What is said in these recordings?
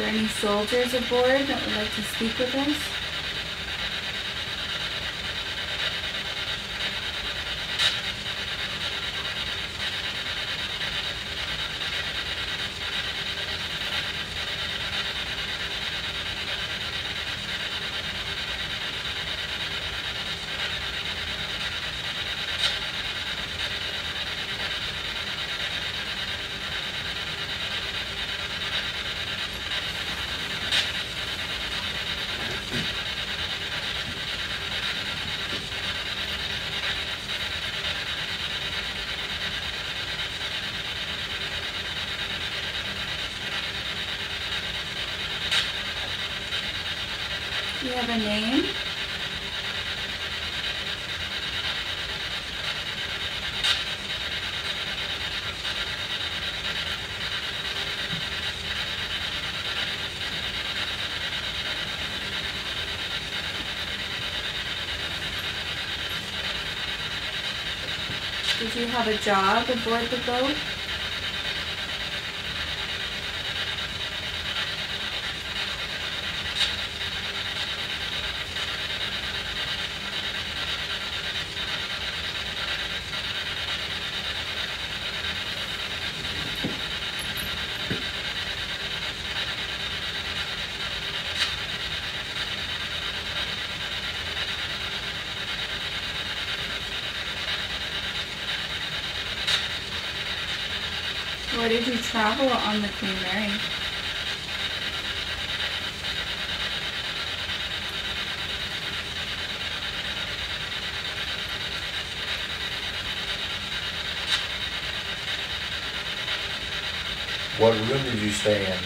there any soldiers aboard that would like to speak with us? Do you have a name? Did you have a job aboard the boat? Where did you travel on the Queen Mary? What room did you stay in?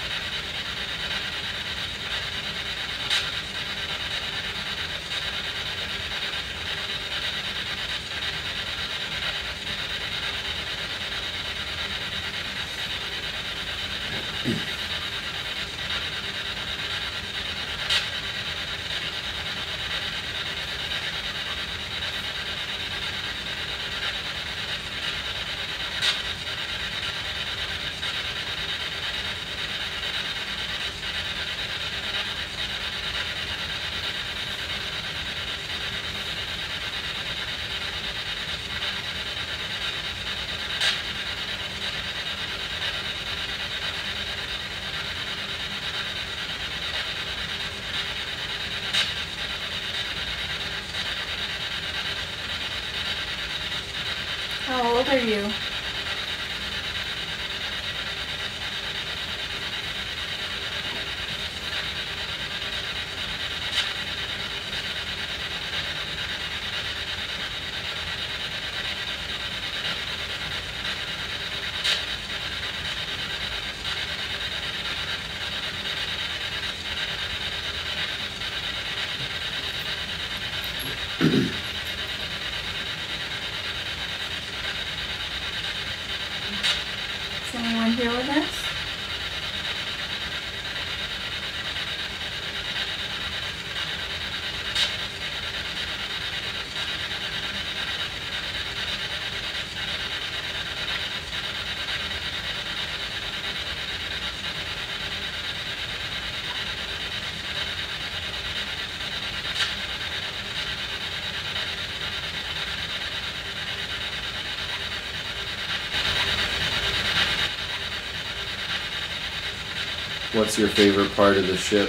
How old are you? Is anyone here with us? What's your favorite part of the ship?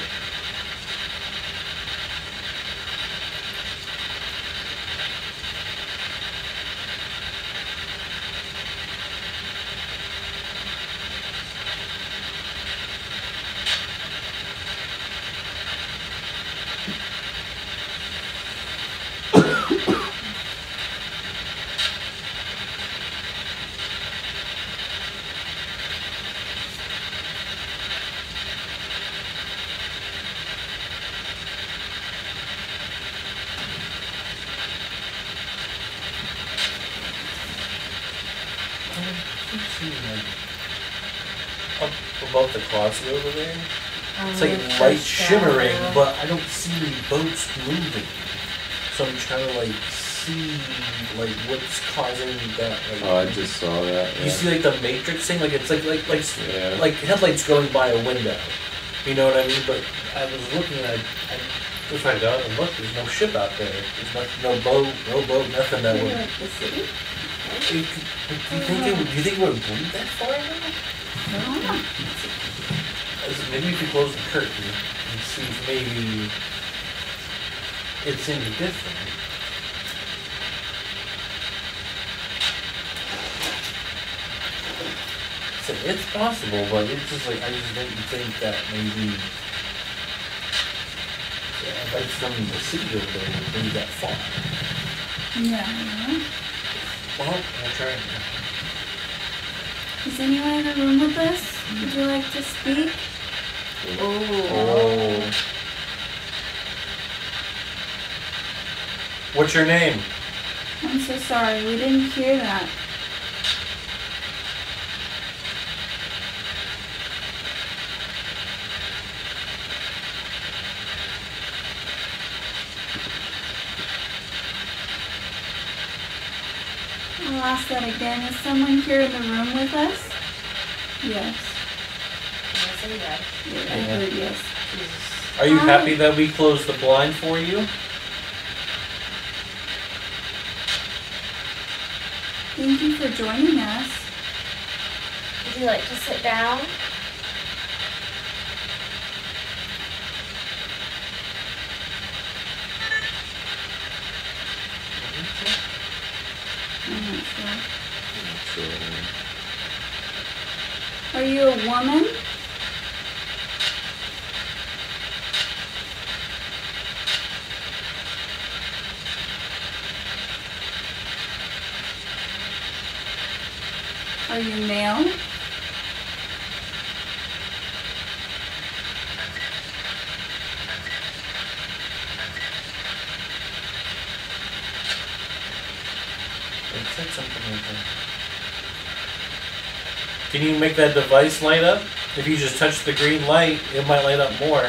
Up above the closet over there. It's like the light shadow. shimmering, but I don't see any boats moving. So I'm trying to like see like what's causing that. Like, Oh, I just saw that. you Yeah. see like the Matrix thing, like it's like Yeah. like headlights going by a window. You know what I mean? But I was looking at, if I go out and look, there's no ship out there. There's no boat, nothing that would. Like the city? Do you think it would bleed that far now? No. Maybe if you close the curtain and see if maybe it's any different. So it's possible, but it's just like I just didn't think that maybe like from the city over there would bleed that far. Yeah. Well, I'll try it. Is anyone in the room with us? Would you like to speak? Oh. What's your name? I'm so sorry, we didn't hear that. I'll ask that again. Is someone here in the room with us? Yes. Yes. Yeah, I heard yes. Are you happy that we closed the blind for you? Thank you for joining us. Would you like to sit down? I'm not sure. Are you a woman? Are you male? It said something like that. Can you make that device light up? If you just touch the green light, it might light up more.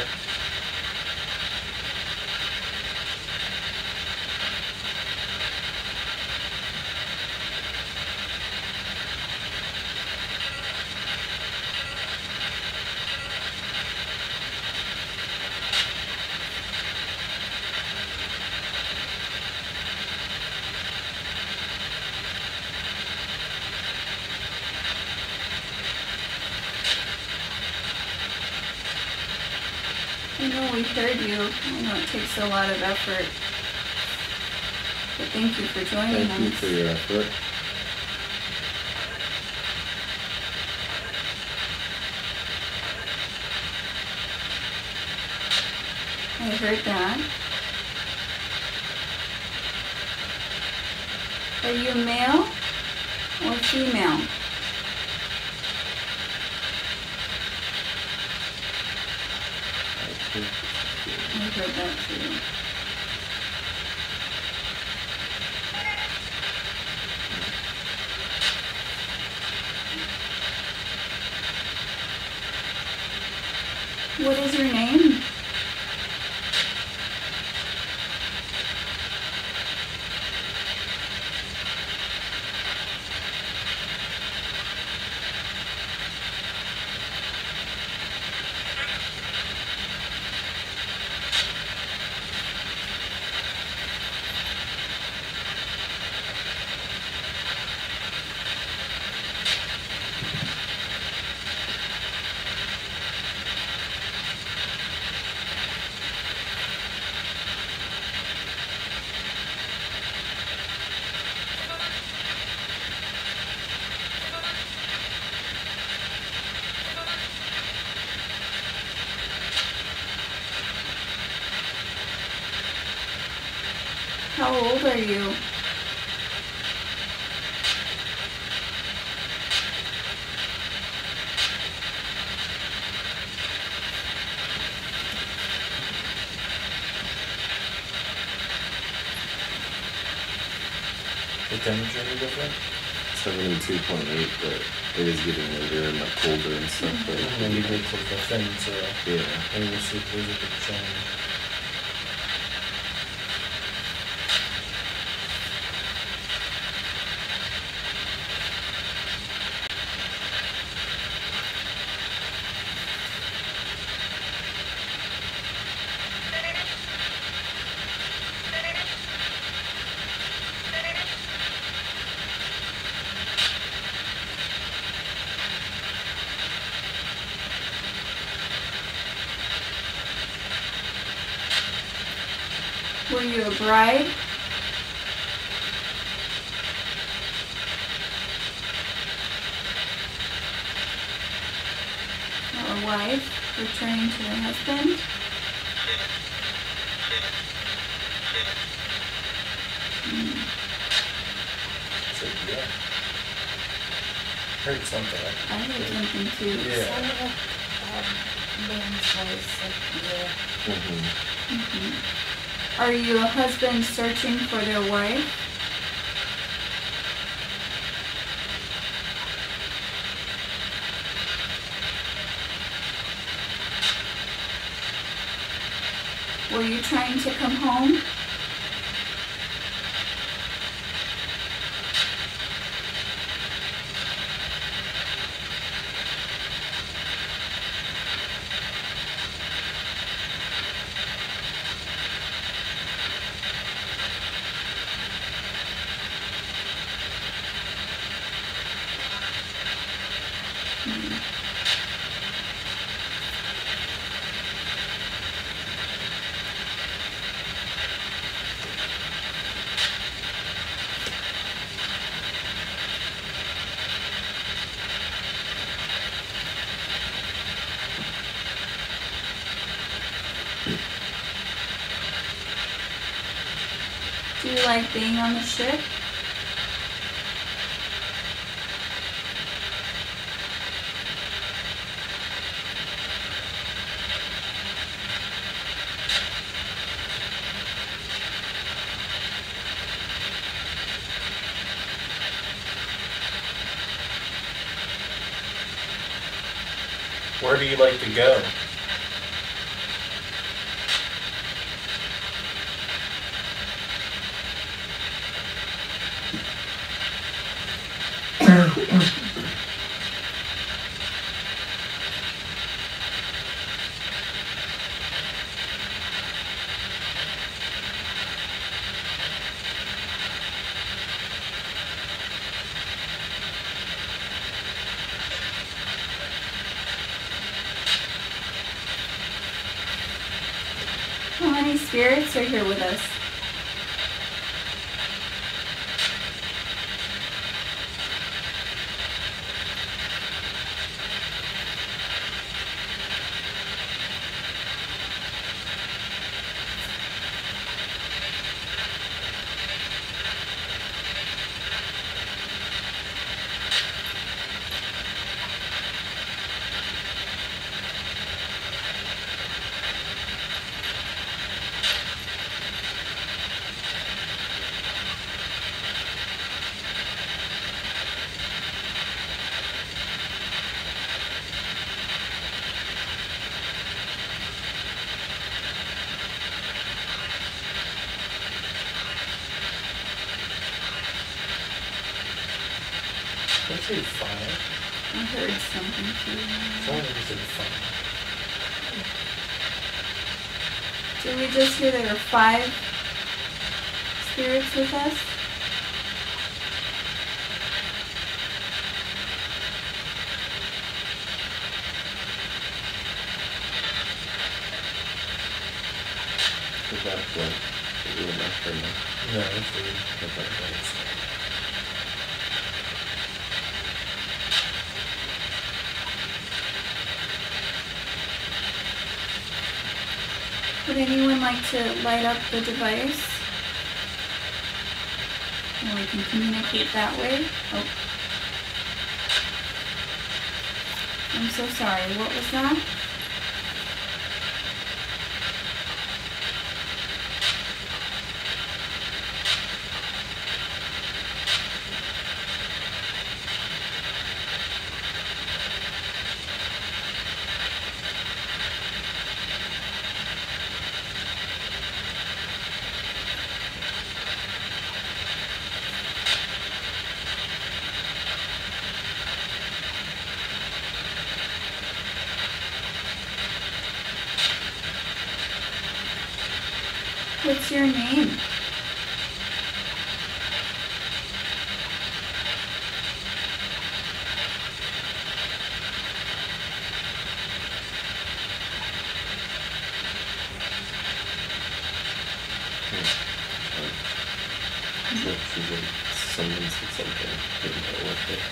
I know we heard you. I know it takes a lot of effort. But thank you for joining Thank you us. for your effort. I heard that. Are you male or female? I heard that too. What is your name? How old are you? The temperature is different. 72.8, but it is getting later and colder and stuff. But And then you did click the thing, so yeah, maybe we'll see if there's a big change. Were you a bride? Or a wife returning to her husband? So, yeah. Heard something. I heard something too. Yeah. Sounded like man's voice, like, yeah. Mm-hmm. Mhm. Are you a husband searching for their wife? Were you trying to come home? Do you like being on the ship? Where do you like to go? How many spirits are here with us? I say 5. I heard something too. Someone said 5. Did we just hear there were 5 spirits with us? Is that the EMF right now? No, it's the Okay. Would anyone like to light up the device? And we can communicate that way. Oh. I'm so sorry. What was that? What's your name? Sure, she's like, someone said something, didn't know what it.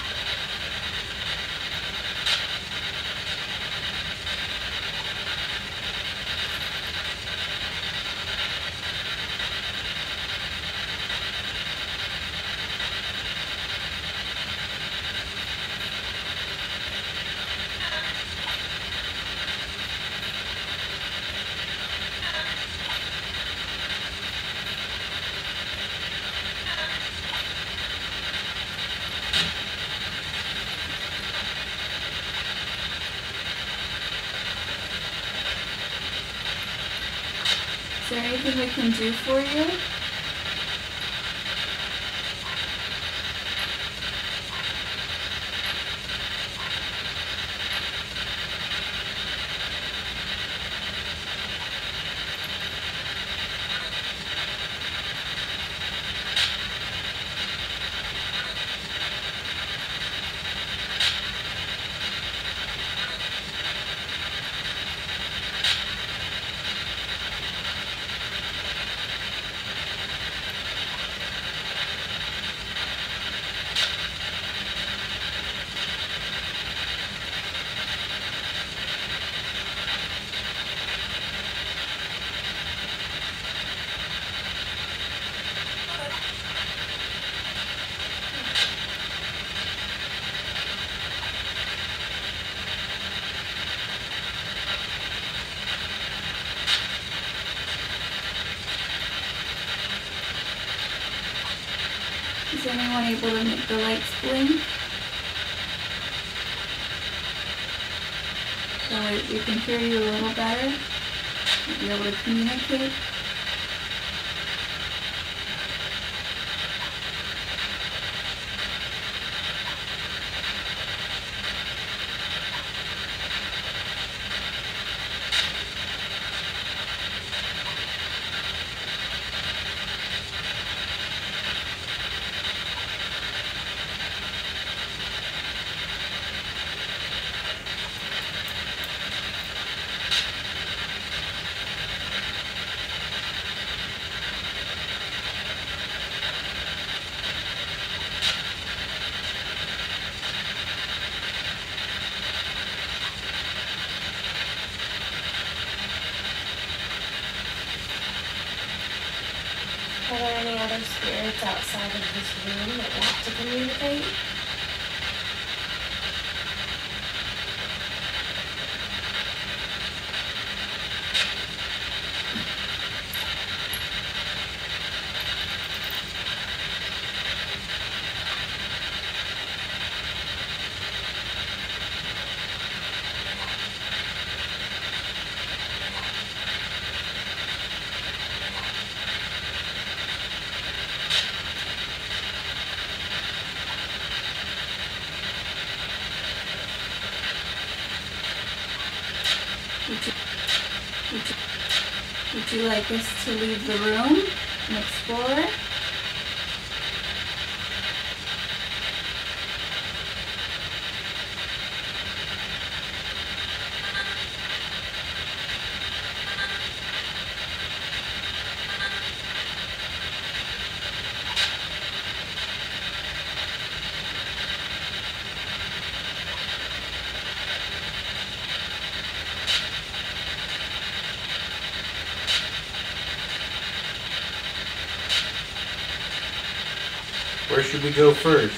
Is there anything we can do for you? Is anyone able to make the lights blink? So we can hear you a little better, be able to communicate. Are there any other spirits outside of this room that want to communicate? Would you like us to leave the room and explore? Where should we go first?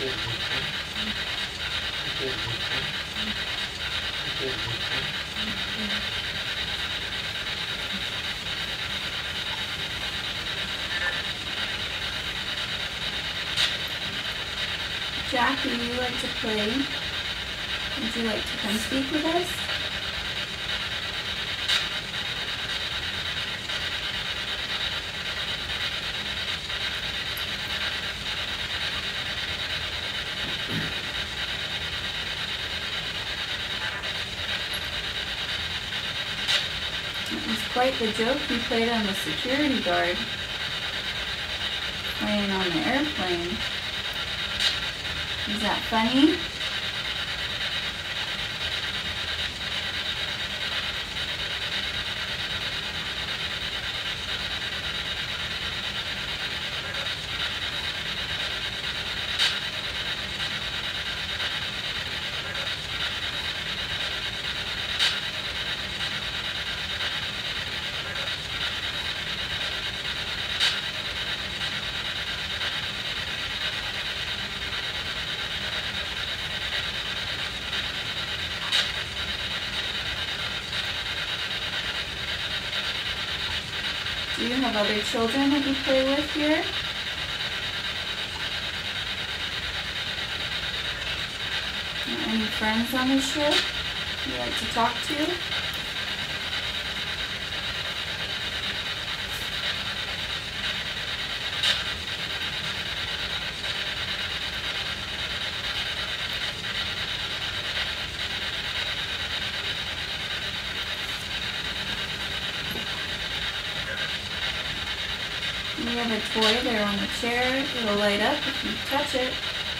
Jackie, you like to play? Would you like to come speak with us? It was quite the joke you played on the security guard, playing on the airplane. Is that funny? Do you have other children that you play with here? Any friends on the ship you like to talk to? We have a toy there on the chair. It'll light up if you touch it.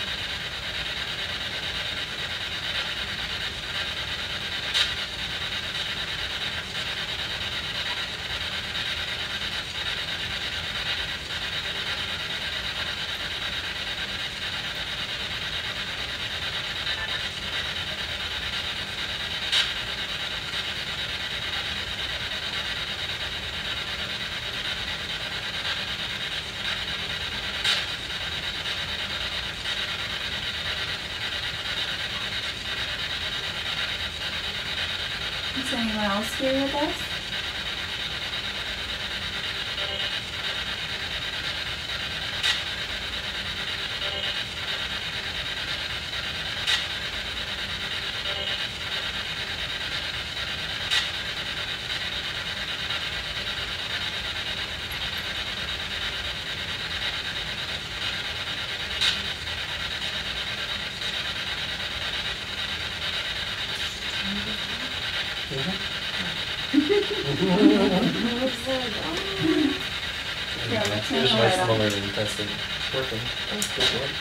Is anyone else here with us? Yeah, let's turn It's the much light on. smaller than testing. Working. That's good work.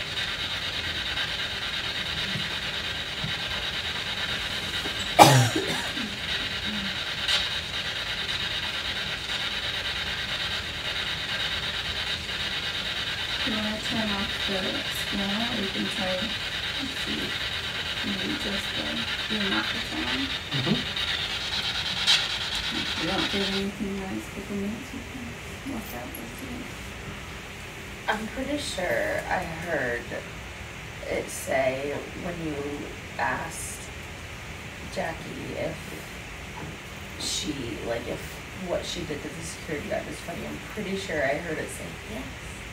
You want to turn off the scanner, or you can try, let's see, maybe just the EMF turn on. If you don't get anything nice for the minutes, you can watch out for it. I'm pretty sure I heard it say when you asked Jackie if she, like, if what she did to the security guard was funny, I'm pretty sure I heard it say yes.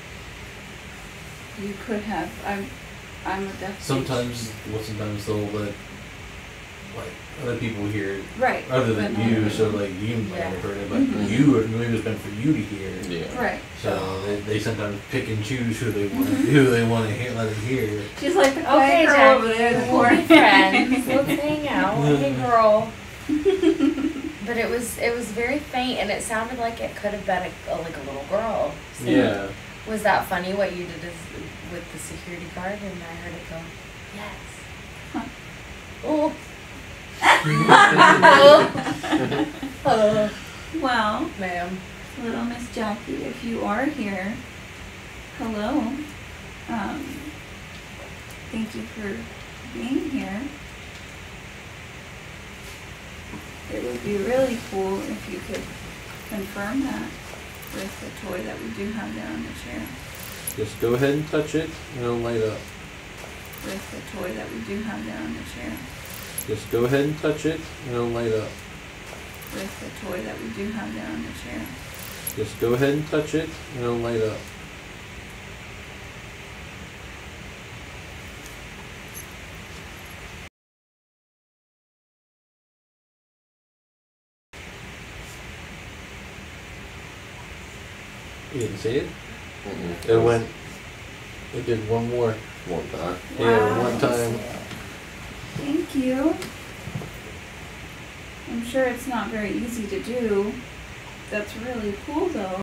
You could have, I'm a deaf. Sometimes they'll let like other people hear it Right. other than but not you, me. so like you might Yeah. have heard it, but Mhm. you maybe it's meant for you to hear. Yeah. Right. So they sometimes pick and choose who they want to hear, let it hear. She's like the Okay, quiet girl Jackie, over there in the we'll be corner. friends. Let's hang out. Hey, girl. But it was very faint, and it sounded like it could have been like a little girl. So Yeah. Was that funny what you did with the security guard? And I heard it go, yes. Huh. Oh. Well, Ma'am. little Miss Jackie, if you are here, hello. Thank you for being here. It would be really cool if you could confirm that with the toy that we do have there on the chair. Just go ahead and touch it, and it'll light up. with the toy that we do have there on the chair. Just go ahead and touch it, and it'll light up. With the toy that we do have there on the chair. Just go ahead and touch it, and it'll light up. You didn't see it? Mm-mm. It went. It did one more. One time. Yeah, Wow. one time. Thank you. I'm sure it's not very easy to do. That's really cool though.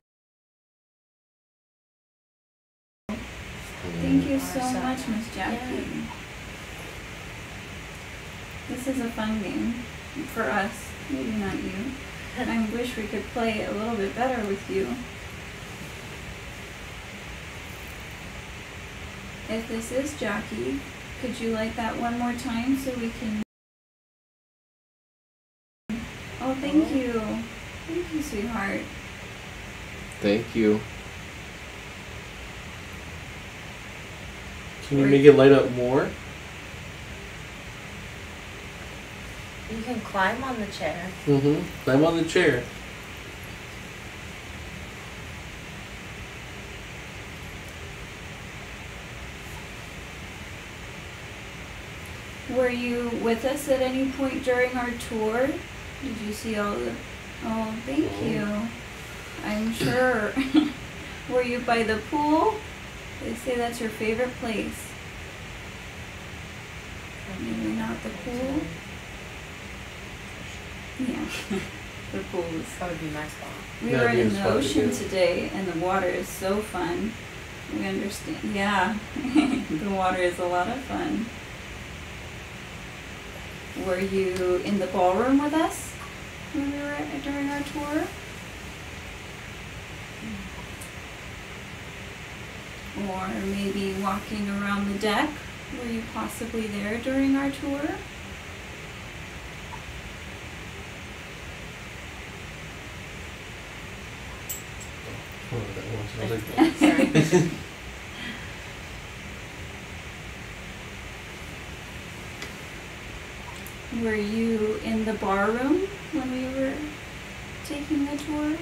Thank you so Awesome. much, Miss Jackie. This is a fun game for us, maybe not you. I wish we could play a little bit better with you. If this is Jackie, could you light that one more time so we can... Oh, thank you. Thank you, sweetheart. Thank you. Can you make it light up more? You can climb on the chair. Mm-hmm. Climb on the chair. Were you with us at any point during our tour? Did you see all the... Oh, thank you. I'm sure. Were you by the pool? They say that's your favorite place. Maybe not the pool. Yeah, the pool is... That would be my spot. We That'd were be a in the spot to ocean go. today, and the water is so fun. We understand. Yeah, the water is a lot of fun. Were you in the ballroom with us when we were during our tour? Or maybe walking around the deck? Were you possibly there during our tour? Oh, that was really Sorry. Were you in the bar room when we were taking the tour?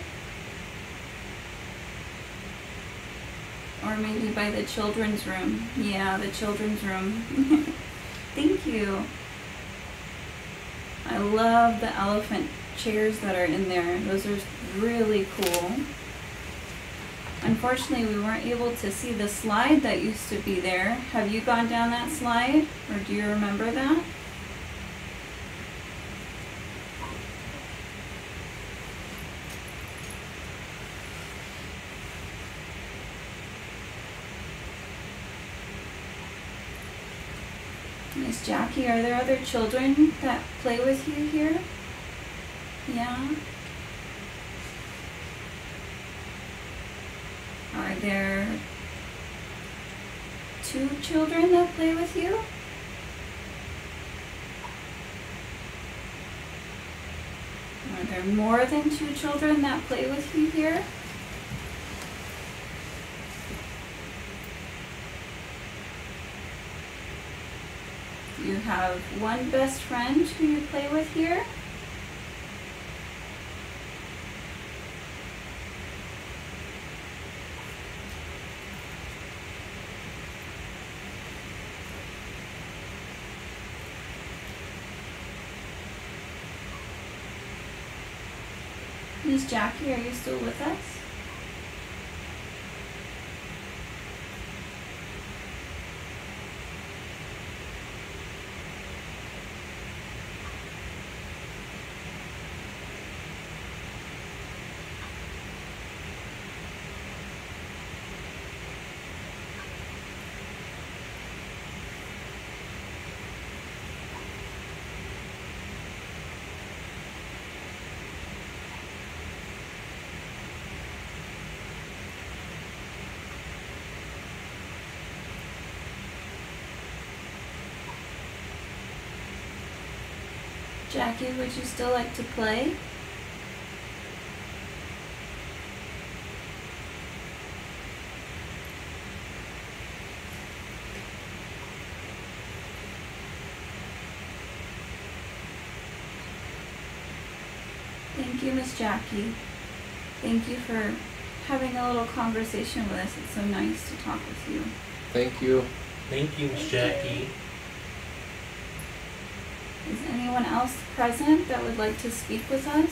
Or maybe by the children's room. Yeah, the children's room. Thank you. I love the elephant chairs that are in there. Those are really cool. Unfortunately, we weren't able to see the slide that used to be there. Have you gone down that slide? Or do you remember that? Miss Jackie, are there other children that play with you here? Yeah? Are there 2 children that play with you? Are there more than 2 children that play with you here? You have one best friend who you play with here? Miss Jackie, are you still with us? Jackie, would you still like to play? Miss Jackie. Thank you for having a little conversation with us. It's so nice to talk with you. Thank you. Thank you, Miss Jackie. Is anyone else present that would like to speak with us?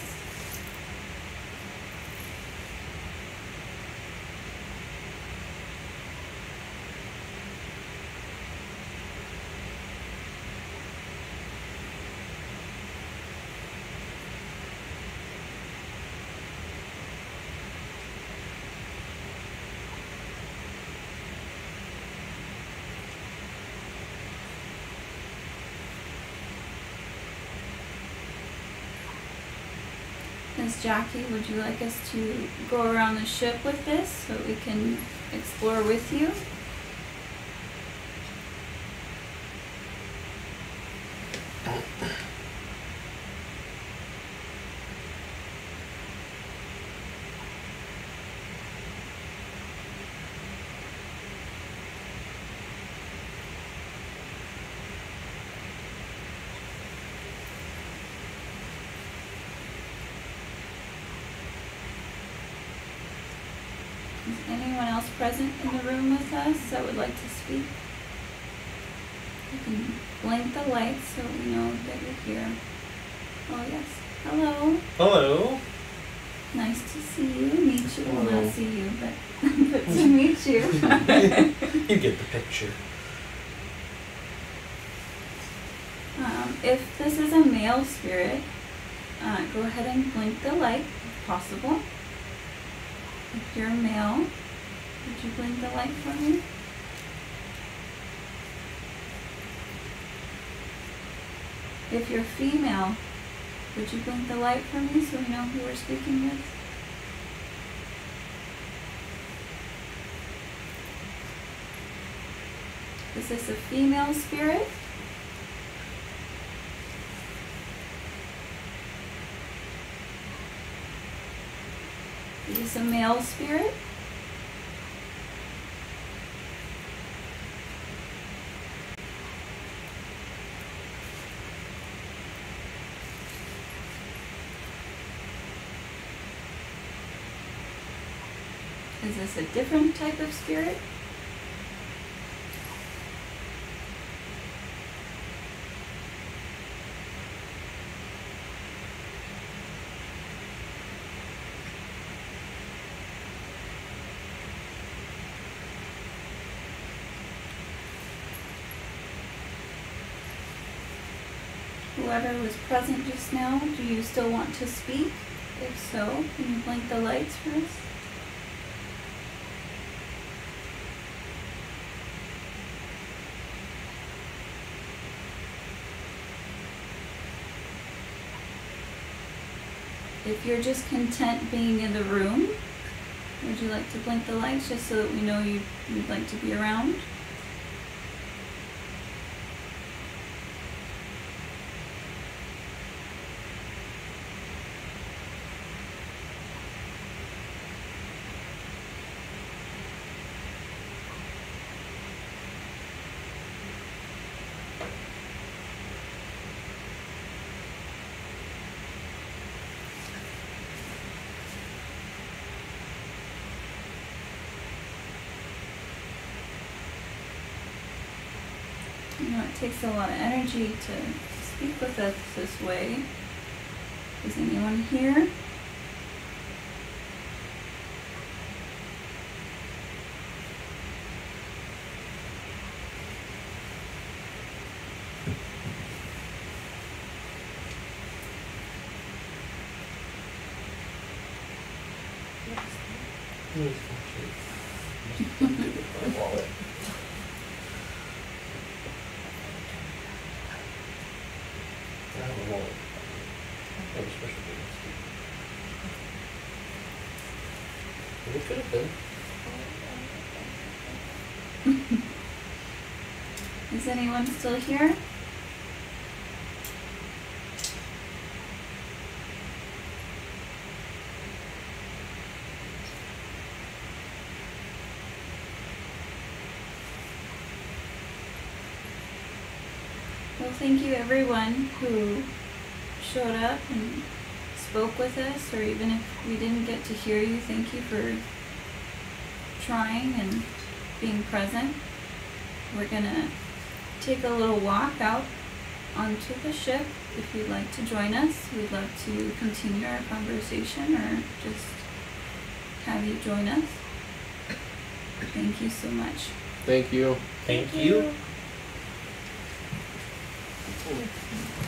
Miss Jackie, would you like us to go around the ship with this so we can explore with you? Is anyone else present in the room with us that would like to speak? You can blink the lights so we know that you're here. Oh yes. Hello. Hello. Nice to see you. Meet you. Well, Hello. not see you, but but to meet you. You get the picture. If this is a male spirit, go ahead and blink the light if possible. If you're male, would you blink the light for me? If you're female, would you blink the light for me so we know who we're speaking with? Is this a female spirit? Is this a male spirit? Is this a different type of spirit? Whoever was present just now, do you still want to speak? If so, can you blink the lights for us? If you're just content being in the room, would you like to blink the lights just so that we know you'd like to be around? You know, it takes a lot of energy to speak with us this way. Is anyone here? My wallet. I have a wallet. I have a special business. It could have been. Is anyone still here? Well, thank you everyone who showed up and spoke with us, or even if we didn't get to hear you, thank you for trying and being present. We're gonna take a little walk out onto the ship. If you'd like to join us, we'd love to continue our conversation or just have you join us. Thank you so much. Thank you. Thank you. you.